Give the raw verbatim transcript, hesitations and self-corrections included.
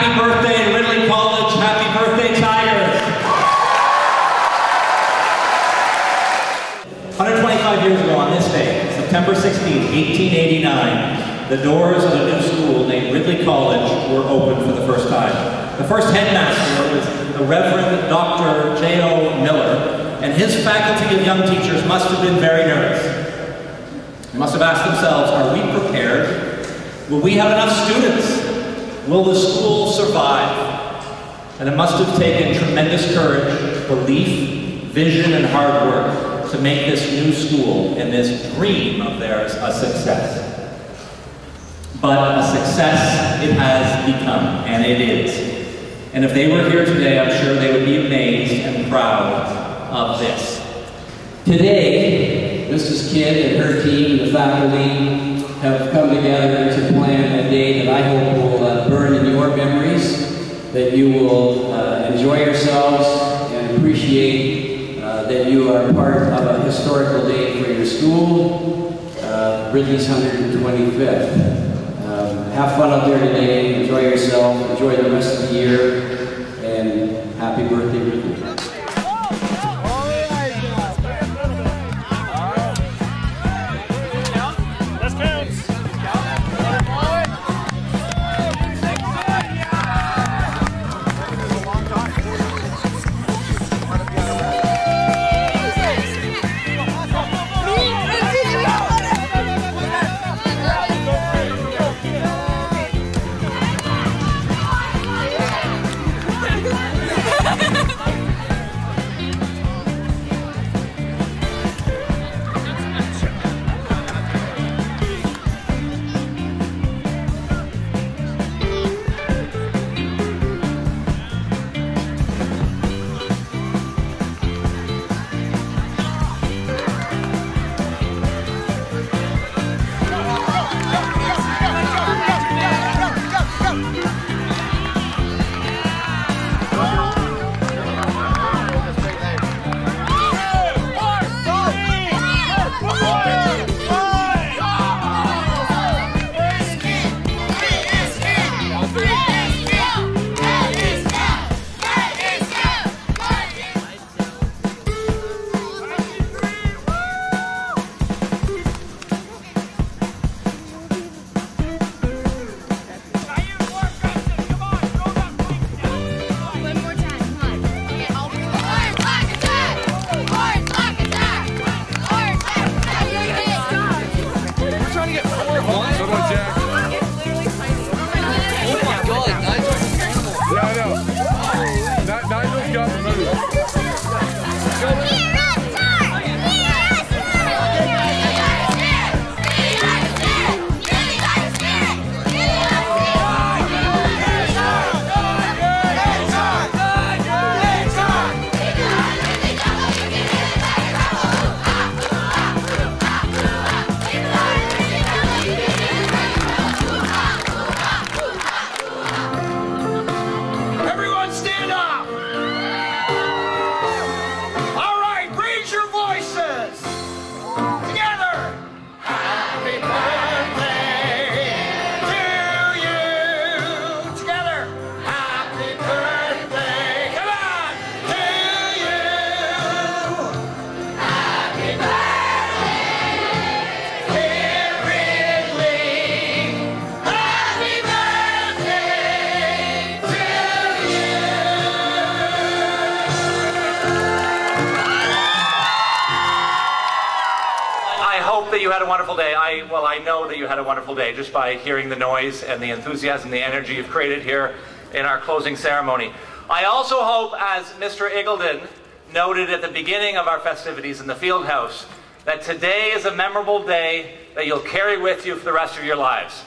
Happy birthday, Ridley College. Happy birthday, Tigers. one hundred twenty-five years ago on this day, September sixteenth, eighteen eighty-nine, the doors of a new school named Ridley College were opened for the first time. The first headmaster was the Reverend Doctor J O Miller, and his faculty of young teachers must have been very nervous. They must have asked themselves, are we prepared? Will we have enough students? Will the school survive? And it must have taken tremendous courage, belief, vision, and hard work to make this new school and this dream of theirs a success. But a success it has become, and it is. And if they were here today, I'm sure they would be amazed and proud of this. Today, Missus Kidd and her team and the faculty have come together to plan a day that I hope will uh, burn in your memories, that you will uh, enjoy yourselves and appreciate uh, that you are part of a historical day for your school, uh, Ridley's one hundred twenty-fifth. Um, have fun out there today, enjoy yourself, enjoy the rest of the year, and happy birthday, Ridley. That you had a wonderful day. I, well, I know that you had a wonderful day just by hearing the noise and the enthusiasm, the energy you've created here in our closing ceremony. I also hope, as Mister Eagledon noted at the beginning of our festivities in the field house, that today is a memorable day that you'll carry with you for the rest of your lives.